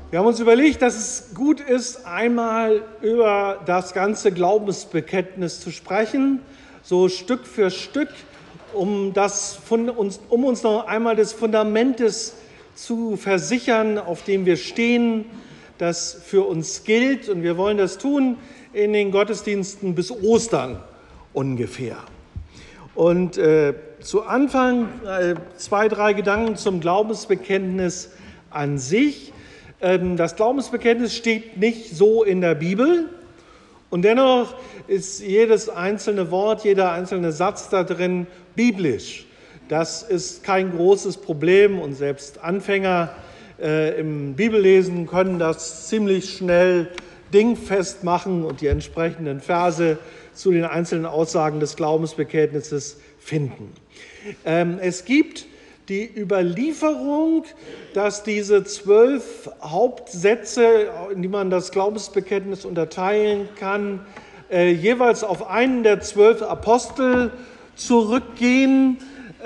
Wir haben uns überlegt, dass es gut ist, einmal über das ganze Glaubensbekenntnis zu sprechen, so Stück für Stück, um uns noch einmal des Fundamentes zu versichern, auf dem wir stehen, das für uns gilt. Und wir wollen das tun in den Gottesdiensten bis Ostern ungefähr. Und zu Anfang 2, 3 Gedanken zum Glaubensbekenntnis an sich. Das Glaubensbekenntnis steht nicht so in der Bibel und dennoch ist jedes einzelne Wort, jeder einzelne Satz da drin biblisch. Das ist kein großes Problem und selbst Anfänger im Bibellesen können das ziemlich schnell dingfest machen und die entsprechenden Verse zu den einzelnen Aussagen des Glaubensbekenntnisses finden. Es gibt die Überlieferung, dass diese 12 Hauptsätze, in die man das Glaubensbekenntnis unterteilen kann, jeweils auf einen der 12 Apostel zurückgehen.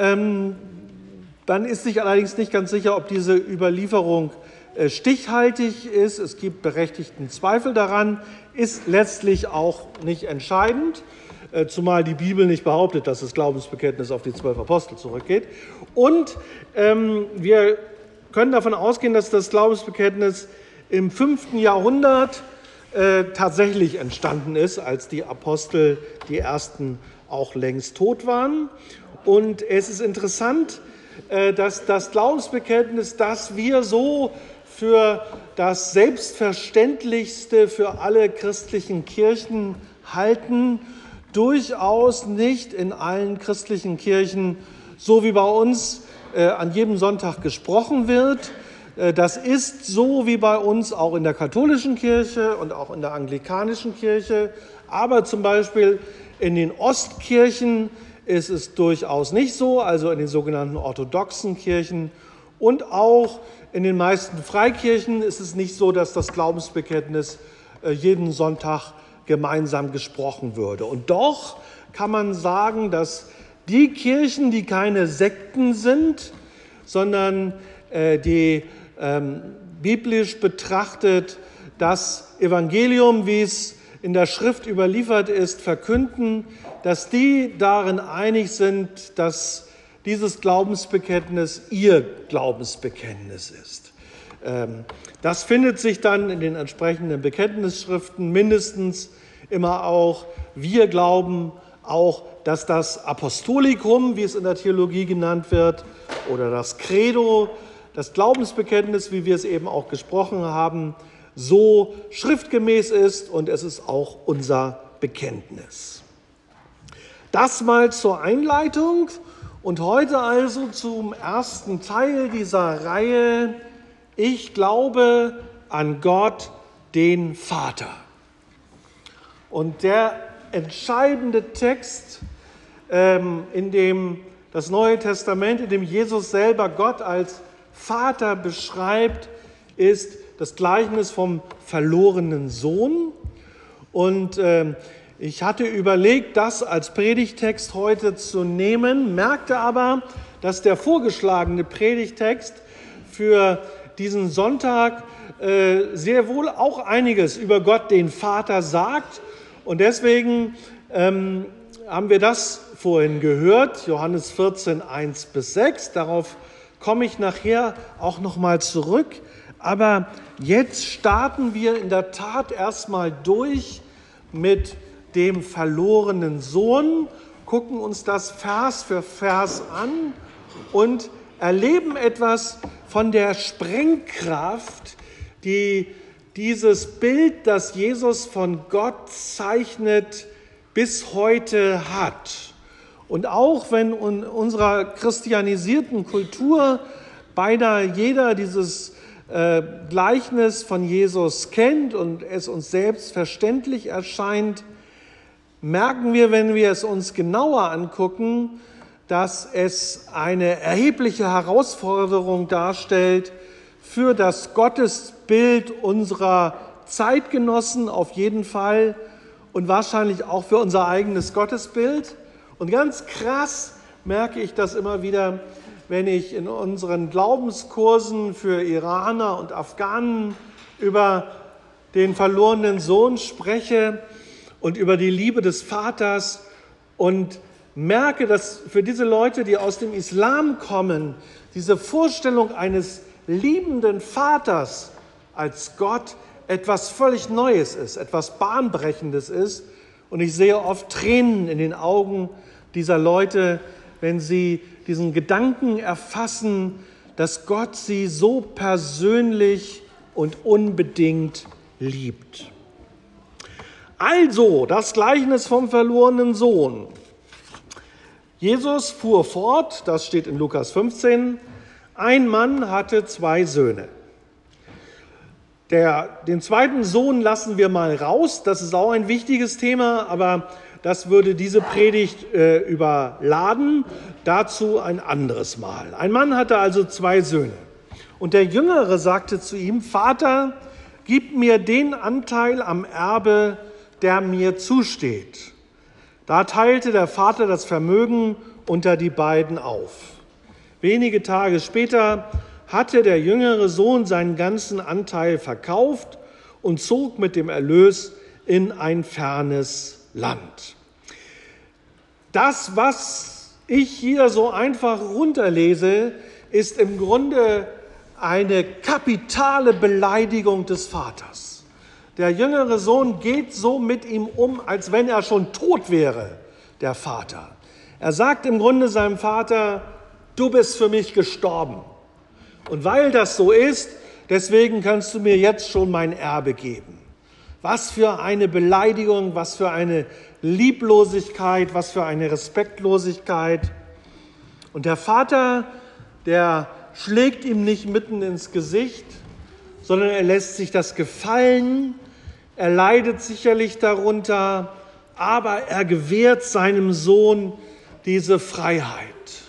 Dann ist sich allerdings nicht ganz sicher, ob diese Überlieferung stichhaltig ist. Es gibt berechtigten Zweifel daran, ist letztlich auch nicht entscheidend, zumal die Bibel nicht behauptet, dass das Glaubensbekenntnis auf die 12 Apostel zurückgeht. Und wir können davon ausgehen, dass das Glaubensbekenntnis im 5. Jahrhundert tatsächlich entstanden ist, als die Apostel, die ersten, auch längst tot waren. Und es ist interessant, dass das Glaubensbekenntnis, das wir so für das Selbstverständlichste für alle christlichen Kirchen halten, durchaus nicht in allen christlichen Kirchen, so wie bei uns, an jedem Sonntag gesprochen wird. Das ist so wie bei uns auch in der katholischen Kirche und auch in der anglikanischen Kirche. Aber zum Beispiel in den Ostkirchen ist es durchaus nicht so, also in den sogenannten orthodoxen Kirchen. Und auch in den meisten Freikirchen ist es nicht so, dass das Glaubensbekenntnis jeden Sonntag gemeinsam gesprochen würde. Und doch kann man sagen, dass die Kirchen, die keine Sekten sind, sondern die biblisch betrachtet das Evangelium, wie es in der Schrift überliefert ist, verkünden, dass die darin einig sind, dass dieses Glaubensbekenntnis ihr Glaubensbekenntnis ist. Das findet sich dann in den entsprechenden Bekenntnisschriften mindestens immer auch. Wir glauben auch, dass das Apostolikum, wie es in der Theologie genannt wird, oder das Credo, das Glaubensbekenntnis, wie wir es eben auch gesprochen haben, so schriftgemäß ist und es ist auch unser Bekenntnis. Das mal zur Einleitung und heute also zum ersten Teil dieser Reihe. Ich glaube an Gott, den Vater. Und der entscheidende Text, in dem das Neue Testament, in dem Jesus selber Gott als Vater beschreibt, ist das Gleichnis vom verlorenen Sohn. Und ich hatte überlegt, das als Predigtext heute zu nehmen, merkte aber, dass der vorgeschlagene Predigtext für diesen Sonntag sehr wohl auch einiges über Gott, den Vater, sagt. Und deswegen haben wir das vorhin gehört, Johannes 14, 1-6. Darauf komme ich nachher auch noch mal zurück. Aber jetzt starten wir in der Tat erstmal durch mit dem verlorenen Sohn, gucken uns das Vers für Vers an und erleben etwas von der Sprengkraft, die dieses Bild, das Jesus von Gott zeichnet, bis heute hat. Und auch wenn in unserer christianisierten Kultur beinahe jeder dieses Gleichnis von Jesus kennt und es uns selbstverständlich erscheint, merken wir, wenn wir es uns genauer angucken, dass es eine erhebliche Herausforderung darstellt für das Gottesbild unserer Zeitgenossen auf jeden Fall und wahrscheinlich auch für unser eigenes Gottesbild. Und ganz krass merke ich das immer wieder, wenn ich in unseren Glaubenskursen für Iraner und Afghanen über den verlorenen Sohn spreche und über die Liebe des Vaters und merke, dass für diese Leute, die aus dem Islam kommen, diese Vorstellung eines liebenden Vaters als Gott etwas völlig Neues ist, etwas Bahnbrechendes ist. Und ich sehe oft Tränen in den Augen dieser Leute, wenn sie diesen Gedanken erfassen, dass Gott sie so persönlich und unbedingt liebt. Also, das Gleichnis vom verlorenen Sohn. Jesus fuhr fort, das steht in Lukas 15, ein Mann hatte 2 Söhne. Den zweiten Sohn lassen wir mal raus, das ist auch ein wichtiges Thema, aber das würde diese Predigt überladen, dazu ein anderes Mal. Ein Mann hatte also 2 Söhne und der Jüngere sagte zu ihm, Vater, gib mir den Anteil am Erbe, der mir zusteht. Da teilte der Vater das Vermögen unter die beiden auf. Wenige Tage später hatte der jüngere Sohn seinen ganzen Anteil verkauft und zog mit dem Erlös in ein fernes Land. Das, was ich hier so einfach runterlese, ist im Grunde eine kapitale Beleidigung des Vaters. Der jüngere Sohn geht so mit ihm um, als wenn er schon tot wäre, der Vater. Er sagt im Grunde seinem Vater, du bist für mich gestorben. Und weil das so ist, deswegen kannst du mir jetzt schon mein Erbe geben. Was für eine Beleidigung, was für eine Lieblosigkeit, was für eine Respektlosigkeit. Und der Vater, der schlägt ihm nicht mitten ins Gesicht, sondern er lässt sich das gefallen. Er leidet sicherlich darunter, aber er gewährt seinem Sohn diese Freiheit.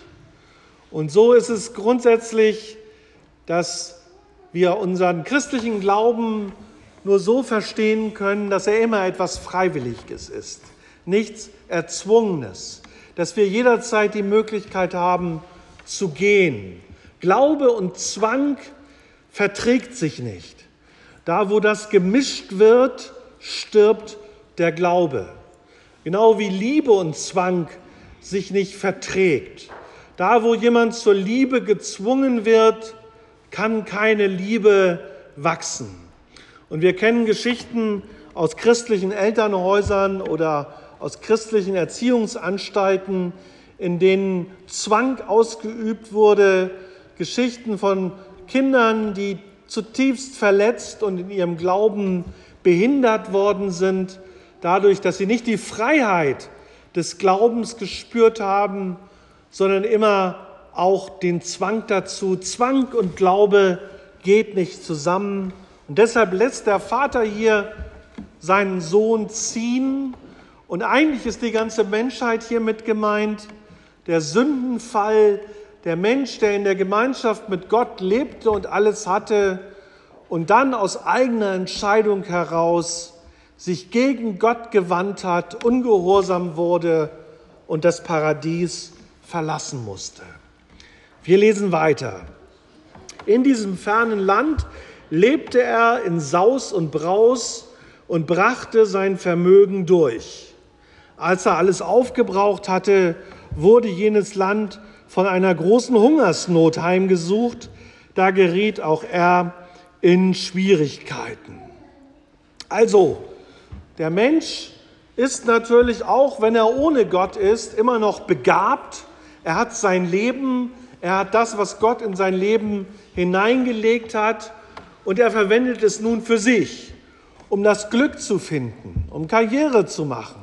Und so ist es grundsätzlich, dass wir unseren christlichen Glauben nur so verstehen können, dass er immer etwas Freiwilliges ist, nichts Erzwungenes, dass wir jederzeit die Möglichkeit haben zu gehen. Glaube und Zwang verträgt sich nicht. Da, wo das gemischt wird, stirbt der Glaube. Genau wie Liebe und Zwang sich nicht verträgt. Da, wo jemand zur Liebe gezwungen wird, kann keine Liebe wachsen. Und wir kennen Geschichten aus christlichen Elternhäusern oder aus christlichen Erziehungsanstalten, in denen Zwang ausgeübt wurde, Geschichten von Kindern, die zutiefst verletzt und in ihrem Glauben behindert worden sind, dadurch, dass sie nicht die Freiheit des Glaubens gespürt haben, sondern immer auch den Zwang dazu. Zwang und Glaube geht nicht zusammen. Und deshalb lässt der Vater hier seinen Sohn ziehen. Und eigentlich ist die ganze Menschheit hiermit gemeint. Der Sündenfall, der Mensch, der in der Gemeinschaft mit Gott lebte und alles hatte und dann aus eigener Entscheidung heraus sich gegen Gott gewandt hat, ungehorsam wurde und das Paradies verlassen musste. Wir lesen weiter. In diesem fernen Land lebte er in Saus und Braus und brachte sein Vermögen durch. Als er alles aufgebraucht hatte, wurde jenes Land von einer großen Hungersnot heimgesucht. Da geriet auch er in Schwierigkeiten. Also, der Mensch ist natürlich auch, wenn er ohne Gott ist, immer noch begabt. Er hat sein Leben, er hat das, was Gott in sein Leben hineingelegt hat, und er verwendet es nun für sich, um das Glück zu finden, um Karriere zu machen,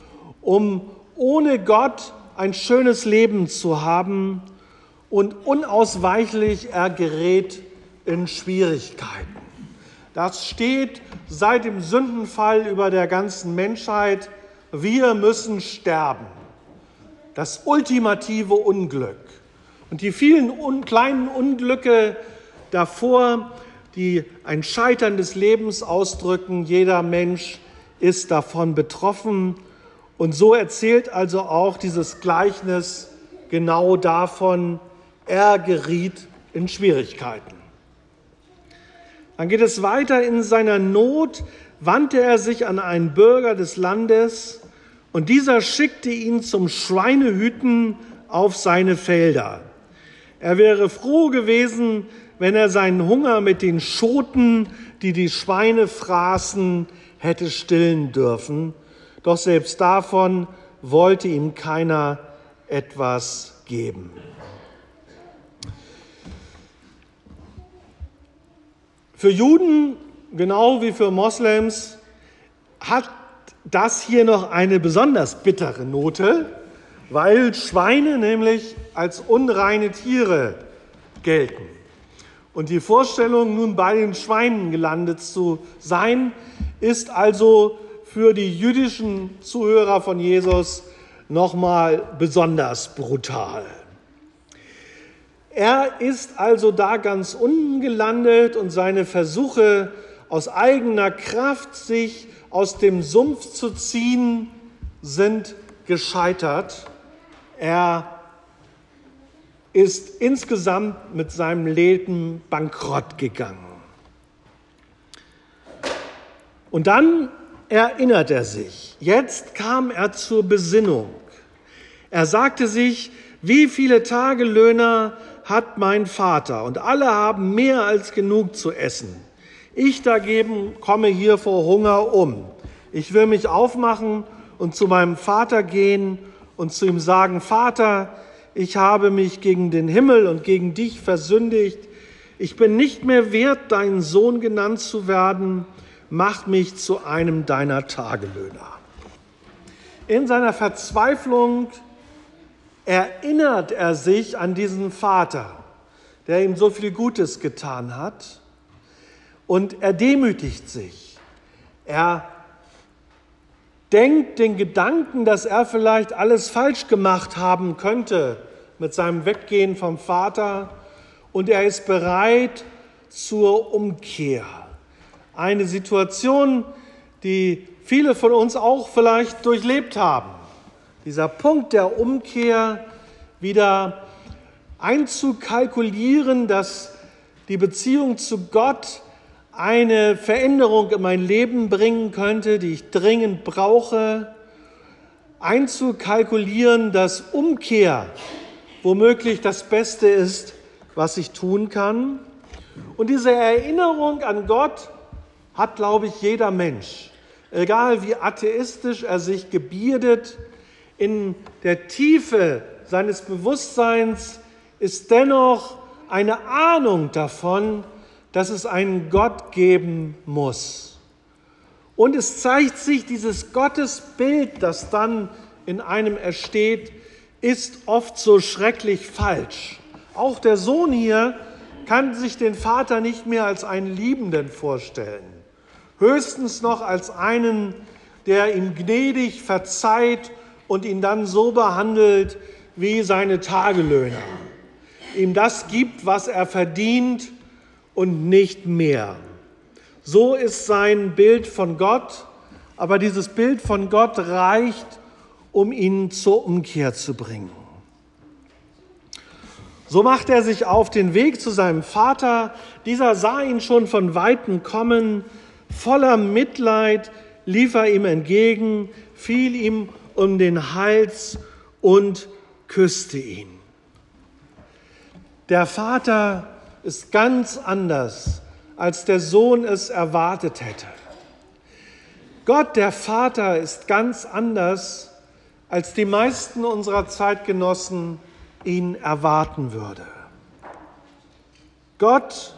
um ohne Gott ein schönes Leben zu haben, und unausweichlich er gerät in Schwierigkeiten. Das steht seit dem Sündenfall über der ganzen Menschheit. Wir müssen sterben. Das ultimative Unglück. Und die vielen kleinen Unglücke davor, die ein Scheitern des Lebens ausdrücken, jeder Mensch ist davon betroffen. Und so erzählt also auch dieses Gleichnis genau davon, er geriet in Schwierigkeiten. Dann geht es weiter: In seiner Not wandte er sich an einen Bürger des Landes, und dieser schickte ihn zum Schweinehüten auf seine Felder. Er wäre froh gewesen, wenn er seinen Hunger mit den Schoten, die die Schweine fraßen, hätte stillen dürfen. Doch selbst davon wollte ihm keiner etwas geben. Für Juden, genau wie für Moslems, hat das hier noch eine besonders bittere Note, weil Schweine nämlich als unreine Tiere gelten. Und die Vorstellung, nun bei den Schweinen gelandet zu sein, ist also für die jüdischen Zuhörer von Jesus nochmal besonders brutal. Er ist also da ganz unten gelandet und seine Versuche, aus eigener Kraft sich aus dem Sumpf zu ziehen, sind gescheitert. Er ist insgesamt mit seinem Leben bankrott gegangen. Und dann erinnert er sich. Jetzt kam er zur Besinnung. Er sagte sich: Wie viele Tagelöhner hat mein Vater, und alle haben mehr als genug zu essen. Ich dagegen komme hier vor Hunger um. Ich will mich aufmachen und zu meinem Vater gehen und zu ihm sagen: Vater, ich habe mich gegen den Himmel und gegen dich versündigt. Ich bin nicht mehr wert, dein Sohn genannt zu werden. Mach mich zu einem deiner Tagelöhner. In seiner Verzweiflung erinnert er sich an diesen Vater, der ihm so viel Gutes getan hat, und er demütigt sich. Er denkt den Gedanken, dass er vielleicht alles falsch gemacht haben könnte mit seinem Weggehen vom Vater, und er ist bereit zur Umkehr. Eine Situation, die viele von uns auch vielleicht durchlebt haben. Dieser Punkt der Umkehr, wieder einzukalkulieren, dass die Beziehung zu Gott eine Veränderung in mein Leben bringen könnte, die ich dringend brauche. Einzukalkulieren, dass Umkehr womöglich das Beste ist, was ich tun kann. Und diese Erinnerung an Gott hat, glaube ich, jeder Mensch. Egal wie atheistisch er sich gebärdet, in der Tiefe seines Bewusstseins ist dennoch eine Ahnung davon, dass es einen Gott geben muss. Und es zeigt sich, dieses Gottesbild, das dann in einem entsteht, ist oft so schrecklich falsch. Auch der Sohn hier kann sich den Vater nicht mehr als einen Liebenden vorstellen. Höchstens noch als einen, der ihm gnädig verzeiht und ihn dann so behandelt wie seine Tagelöhner. Ihm das gibt, was er verdient und nicht mehr. So ist sein Bild von Gott, aber dieses Bild von Gott reicht, um ihn zur Umkehr zu bringen. So macht er sich auf den Weg zu seinem Vater. Dieser sah ihn schon von Weitem kommen. Voller Mitleid lief er ihm entgegen, fiel ihm um den Hals und küsste ihn. Der Vater ist ganz anders, als der Sohn es erwartet hätte. Gott, der Vater, ist ganz anders, als die meisten unserer Zeitgenossen ihn erwarten würde. Gott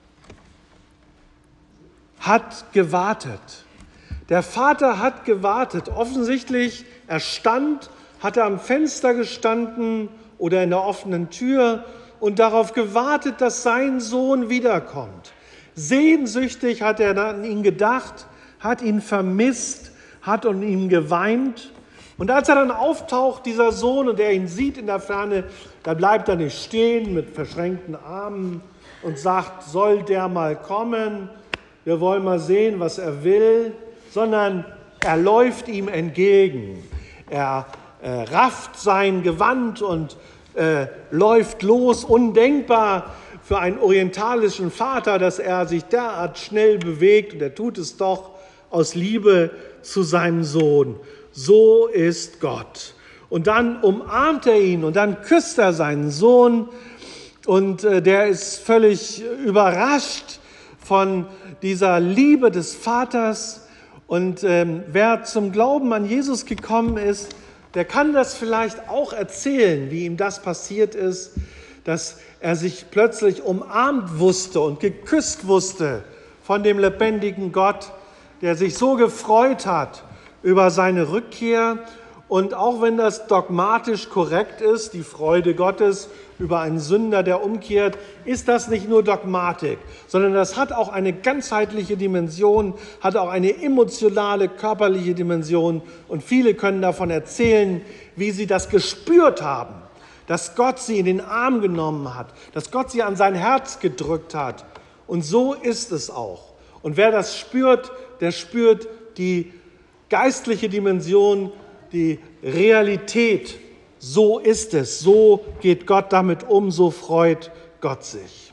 hat gewartet. Der Vater hat gewartet. Offensichtlich, hat er am Fenster gestanden oder in der offenen Tür und darauf gewartet, dass sein Sohn wiederkommt. Sehnsüchtig hat er an ihn gedacht, hat ihn vermisst, hat um ihn geweint. Und als er dann auftaucht, dieser Sohn, und er ihn sieht in der Ferne, da bleibt er nicht stehen mit verschränkten Armen und sagt: Soll der mal kommen? Wir wollen mal sehen, was er will. Sondern er läuft ihm entgegen. Er rafft sein Gewand und läuft los, undenkbar für einen orientalischen Vater, dass er sich derart schnell bewegt, und er tut es doch aus Liebe zu seinem Sohn. So ist Gott. Und dann umarmt er ihn und dann küsst er seinen Sohn, und der ist völlig überrascht von dieser Liebe des Vaters. Und wer zum Glauben an Jesus gekommen ist, der kann das vielleicht auch erzählen, wie ihm das passiert ist, dass er sich plötzlich umarmt wusste und geküsst wusste von dem lebendigen Gott, der sich so gefreut hat über seine Rückkehr. Und auch wenn das dogmatisch korrekt ist, die Freude Gottes über einen Sünder, der umkehrt, ist das nicht nur Dogmatik, sondern das hat auch eine ganzheitliche Dimension, hat auch eine emotionale, körperliche Dimension. Und viele können davon erzählen, wie sie das gespürt haben, dass Gott sie in den Arm genommen hat, dass Gott sie an sein Herz gedrückt hat. Und so ist es auch. Und wer das spürt, der spürt die geistliche Dimension, die Realität. So ist es, so geht Gott damit um, so freut Gott sich.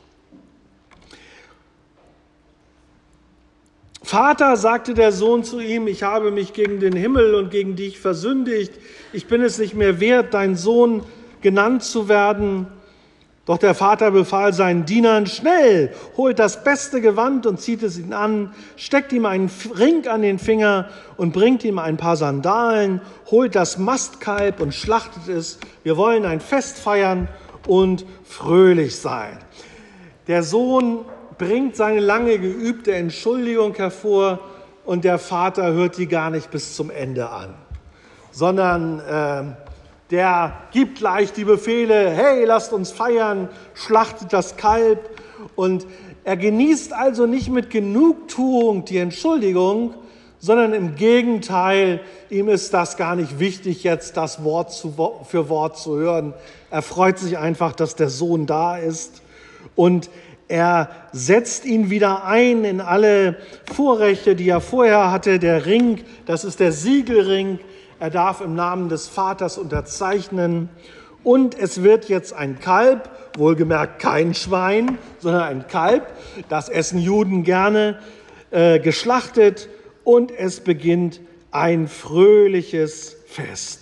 Vater, sagte der Sohn zu ihm, ich habe mich gegen den Himmel und gegen dich versündigt. Ich bin es nicht mehr wert, dein Sohn genannt zu werden. Doch der Vater befahl seinen Dienern, schnell, holt das beste Gewand und zieht es ihn an, steckt ihm einen Ring an den Finger und bringt ihm ein paar Sandalen, holt das Mastkalb und schlachtet es. Wir wollen ein Fest feiern und fröhlich sein. Der Sohn bringt seine lange geübte Entschuldigung hervor und der Vater hört die gar nicht bis zum Ende an, sondern der gibt gleich die Befehle, hey, lasst uns feiern, schlachtet das Kalb. Und er genießt also nicht mit Genugtuung die Entschuldigung, sondern im Gegenteil, ihm ist das gar nicht wichtig, jetzt das Wort für Wort zu hören. Er freut sich einfach, dass der Sohn da ist, und er setzt ihn wieder ein in alle Vorrechte, die er vorher hatte. Der Ring, das ist der Siegelring. Er darf im Namen des Vaters unterzeichnen, und es wird jetzt ein Kalb, wohlgemerkt kein Schwein, sondern ein Kalb, das essen Juden gerne, geschlachtet, und es beginnt ein fröhliches Fest.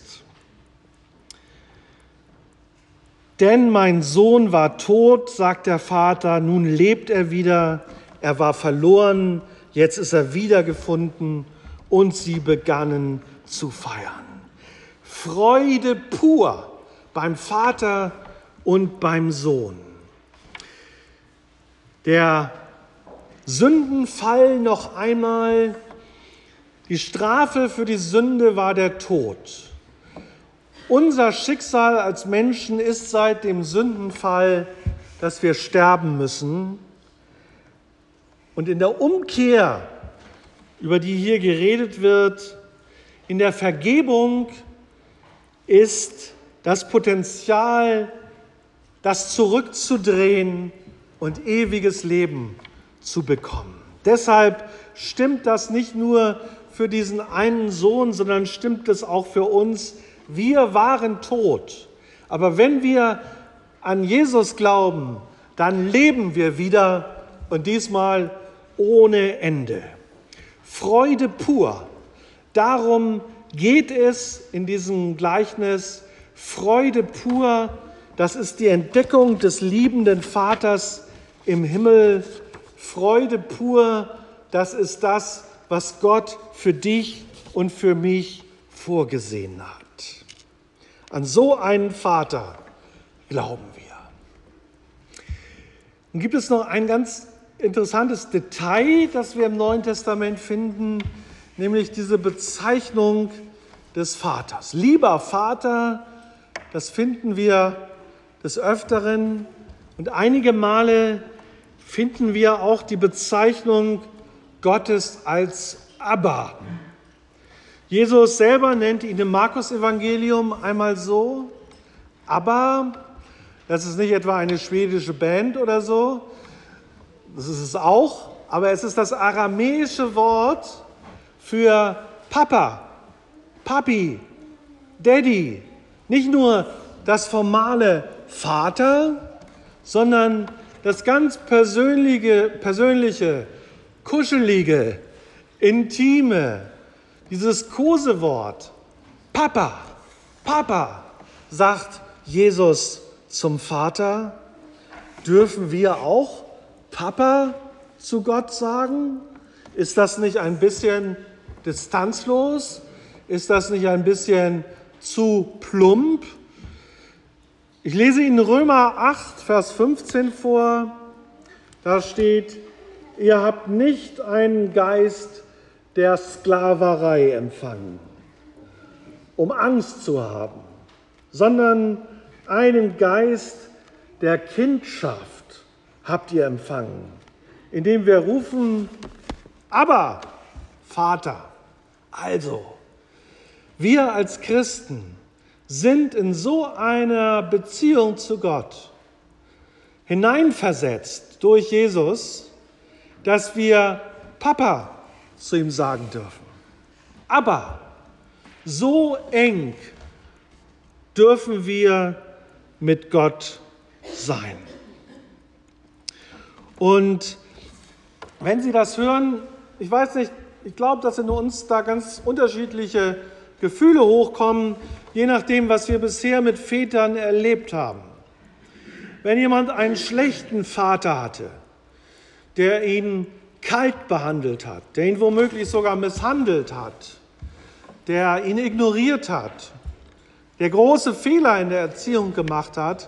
Denn mein Sohn war tot, sagt der Vater, nun lebt er wieder, er war verloren, jetzt ist er wiedergefunden, und sie begannen zu feiern. Freude pur beim Vater und beim Sohn. Der Sündenfall noch einmal. Die Strafe für die Sünde war der Tod. Unser Schicksal als Menschen ist seit dem Sündenfall, dass wir sterben müssen. Und in der Umkehr, über die hier geredet wird, in der Vergebung ist das Potenzial, das zurückzudrehen und ewiges Leben zu bekommen. Deshalb stimmt das nicht nur für diesen einen Sohn, sondern stimmt es auch für uns. Wir waren tot, aber wenn wir an Jesus glauben, dann leben wir wieder, und diesmal ohne Ende. Freude pur. Darum geht es in diesem Gleichnis. Freude pur, das ist die Entdeckung des liebenden Vaters im Himmel. Freude pur, das ist das, was Gott für dich und für mich vorgesehen hat. An so einen Vater glauben wir. Nun gibt es noch ein ganz interessantes Detail, das wir im Neuen Testament finden, nämlich diese Bezeichnung des Vaters. Lieber Vater, das finden wir des Öfteren, und einige Male finden wir auch die Bezeichnung Gottes als Abba. Jesus selber nennt ihn im Markus-Evangelium einmal so, Abba, das ist nicht etwa eine schwedische Band oder so, das ist es auch, aber es ist das aramäische Wort für Papa, Papi, Daddy. Nicht nur das formale Vater, sondern das ganz persönliche, kuschelige, intime, dieses Kosewort, Papa, Papa, sagt Jesus zum Vater. Dürfen wir auch Papa zu Gott sagen? Ist das nicht ein bisschen distanzlos? Ist das nicht ein bisschen zu plump? Ich lese Ihnen Römer 8, Vers 15 vor. Da steht, ihr habt nicht einen Geist der Sklaverei empfangen, um Angst zu haben, sondern einen Geist der Kindschaft habt ihr empfangen, indem wir rufen, Abba, Vater. Also, wir als Christen sind in so einer Beziehung zu Gott hineinversetzt durch Jesus, dass wir Papa zu ihm sagen dürfen. Aber so eng dürfen wir mit Gott sein. Und wenn Sie das hören, ich weiß nicht, ich glaube, dass in uns da ganz unterschiedliche Gefühle hochkommen, je nachdem, was wir bisher mit Vätern erlebt haben. Wenn jemand einen schlechten Vater hatte, der ihn kalt behandelt hat, der ihn womöglich sogar misshandelt hat, der ihn ignoriert hat, der große Fehler in der Erziehung gemacht hat,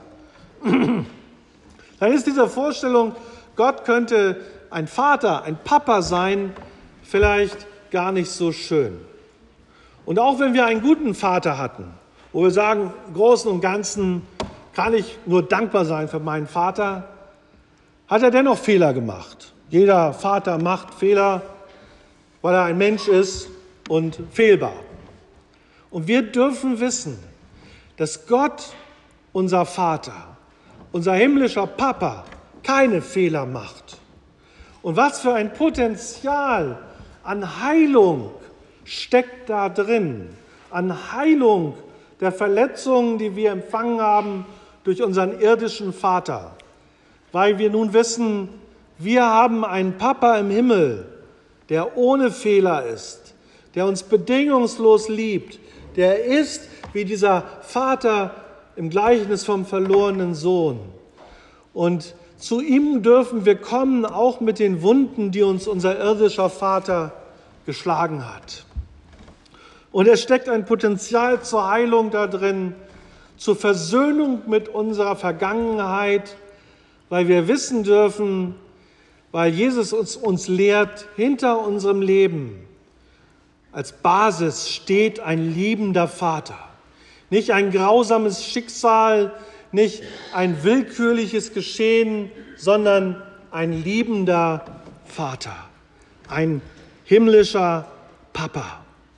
dann ist diese Vorstellung, Gott könnte ein Vater, ein Papa sein, vielleicht gar nicht so schön. Und auch wenn wir einen guten Vater hatten, wo wir sagen, im Großen und Ganzen kann ich nur dankbar sein für meinen Vater, hat er dennoch Fehler gemacht. Jeder Vater macht Fehler, weil er ein Mensch ist und fehlbar. Und wir dürfen wissen, dass Gott, unser Vater, unser himmlischer Papa, keine Fehler macht. Und was für ein Potenzial an Heilung steckt da drin, an Heilung der Verletzungen, die wir empfangen haben durch unseren irdischen Vater. Weil wir nun wissen, wir haben einen Papa im Himmel, der ohne Fehler ist, der uns bedingungslos liebt, der ist wie dieser Vater im Gleichnis vom verlorenen Sohn. Und zu ihm dürfen wir kommen, auch mit den Wunden, die uns unser irdischer Vater geschlagen hat. Und es steckt ein Potenzial zur Heilung da drin, zur Versöhnung mit unserer Vergangenheit, weil wir wissen dürfen, weil Jesus uns lehrt, hinter unserem Leben als Basis steht ein liebender Vater. Nicht ein grausames Schicksal, nicht ein willkürliches Geschehen, sondern ein liebender Vater, ein himmlischer Papa.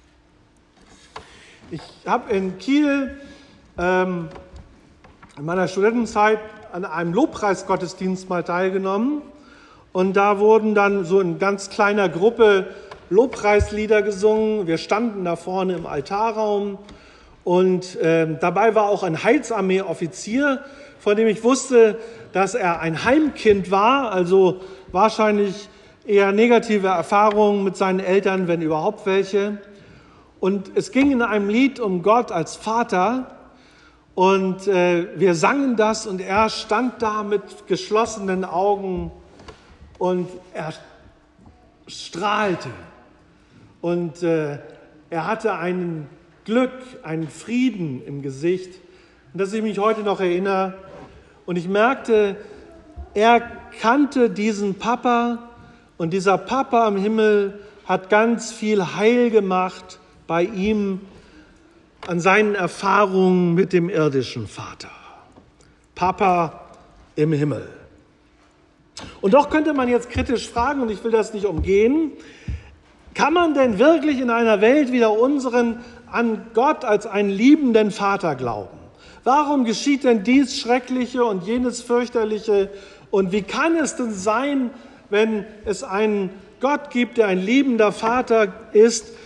Ich habe in Kiel in meiner Studentenzeit an einem Lobpreisgottesdienst mal teilgenommen und da wurden dann so in ganz kleiner Gruppe Lobpreislieder gesungen. Wir standen da vorne im Altarraum und dabei war auch ein Heilsarmee-Offizier, von dem ich wusste, dass er ein Heimkind war, also wahrscheinlich eher negative Erfahrungen mit seinen Eltern, wenn überhaupt welche. Und es ging in einem Lied um Gott als Vater und wir sangen das und er stand da mit geschlossenen Augen und er strahlte und er hatte ein Glück, einen Frieden im Gesicht, an das ich mich heute noch erinnere. Und ich merkte, er kannte diesen Papa und dieser Papa im Himmel hat ganz viel Heil gemacht bei ihm an seinen Erfahrungen mit dem irdischen Vater. Papa im Himmel. Und doch könnte man jetzt kritisch fragen, und ich will das nicht umgehen, kann man denn wirklich in einer Welt wie der unseren an Gott als einen liebenden Vater glauben? Warum geschieht denn dies Schreckliche und jenes Fürchterliche? Und wie kann es denn sein, wenn es einen Gott gibt, der ein liebender Vater ist,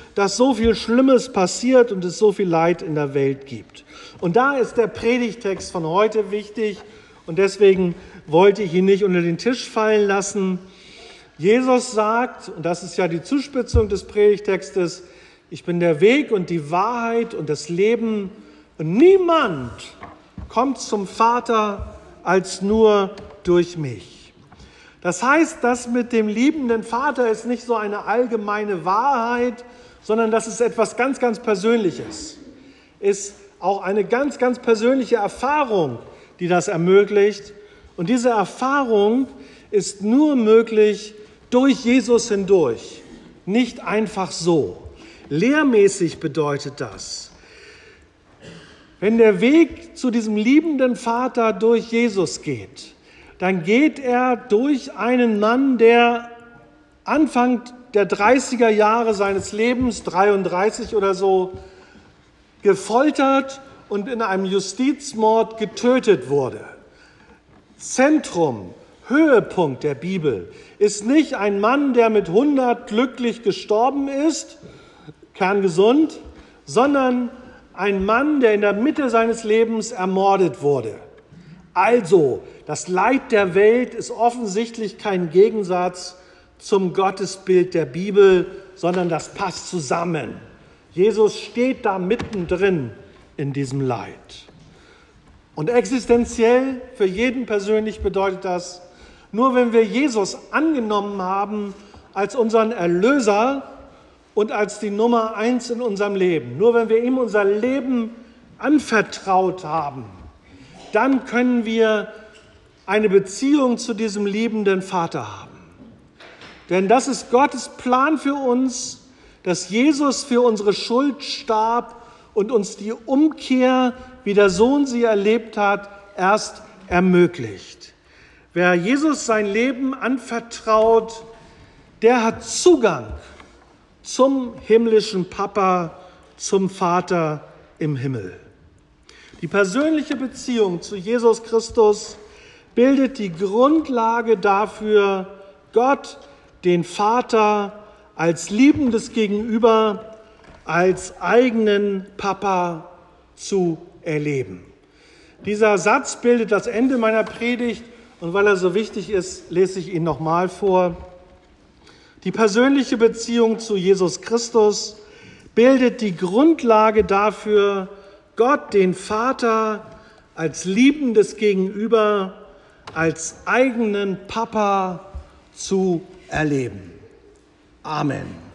dass so viel Schlimmes passiert und es so viel Leid in der Welt gibt. Und da ist der Predigtext von heute wichtig und deswegen wollte ich ihn nicht unter den Tisch fallen lassen. Jesus sagt, und das ist ja die Zuspitzung des Predigtextes, ich bin der Weg und die Wahrheit und das Leben und niemand kommt zum Vater als nur durch mich. Das heißt, das mit dem liebenden Vater ist nicht so eine allgemeine Wahrheit, sondern das ist etwas ganz, ganz Persönliches. Ist auch eine ganz, ganz persönliche Erfahrung, die das ermöglicht. Und diese Erfahrung ist nur möglich durch Jesus hindurch, nicht einfach so. Lehrmäßig bedeutet das, wenn der Weg zu diesem liebenden Vater durch Jesus geht, dann geht er durch einen Mann, der Anfang der 30er Jahre seines Lebens, 33 oder so, gefoltert und in einem Justizmord getötet wurde. Zentrum, Höhepunkt der Bibel ist nicht ein Mann, der mit 100 glücklich gestorben ist, kerngesund, sondern ein Mann, der in der Mitte seines Lebens ermordet wurde. Also, das Leid der Welt ist offensichtlich kein Gegensatz zum Gottesbild der Bibel, sondern das passt zusammen. Jesus steht da mittendrin in diesem Leid. Und existenziell für jeden persönlich bedeutet das, nur wenn wir Jesus angenommen haben als unseren Erlöser und als die Nummer 1 in unserem Leben, nur wenn wir ihm unser Leben anvertraut haben, dann können wir eine Beziehung zu diesem liebenden Vater haben. Denn das ist Gottes Plan für uns, dass Jesus für unsere Schuld starb und uns die Umkehr, wie der Sohn sie erlebt hat, erst ermöglicht. Wer Jesus sein Leben anvertraut, der hat Zugang zum himmlischen Papa, zum Vater im Himmel. Die persönliche Beziehung zu Jesus Christus bildet die Grundlage dafür, Gott, den Vater, als liebendes Gegenüber, als eigenen Papa zu erleben. Dieser Satz bildet das Ende meiner Predigt und weil er so wichtig ist, lese ich ihn nochmal vor. Die persönliche Beziehung zu Jesus Christus bildet die Grundlage dafür, Gott, den Vater, als liebendes Gegenüber, als eigenen Papa zu erleben. Amen.